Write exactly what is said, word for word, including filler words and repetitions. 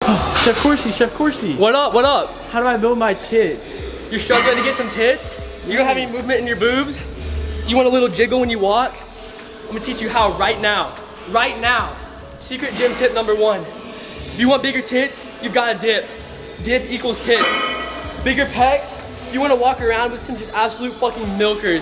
Chef Corsi, Chef Corsi. What up, what up? How do I build my tits? You're struggling to get some tits? You don't have any movement in your boobs? You want a little jiggle when you walk? I'm gonna teach you how right now. Right now. Secret gym tip number one. If you want bigger tits, you've got to dip. Dip equals tits. Bigger pecs, if you want to walk around with some just absolute fucking milkers.